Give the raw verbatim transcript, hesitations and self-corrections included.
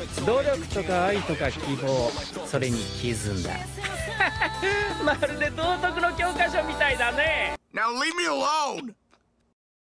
努力とか愛とか希望、それに絆だ。まるで道徳の教科書みたいだね。 Now leave me alone!